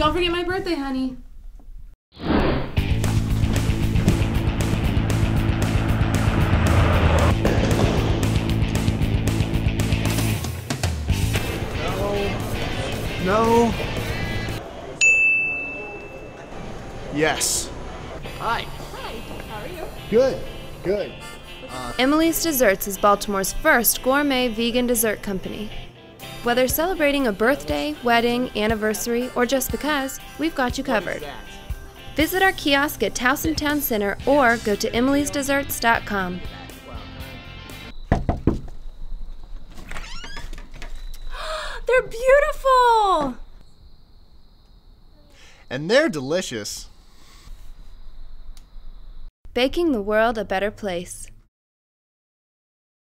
Don't forget my birthday, honey. No. Yes. Hi. Hi, how are you? Good. Emily's Desserts is Baltimore's first gourmet vegan dessert company. Whether celebrating a birthday, wedding, anniversary, or just because, we've got you covered. Visit our kiosk at Towson Town Center or go to emilysdesserts.com. They're beautiful! And they're delicious. Baking the world a better place.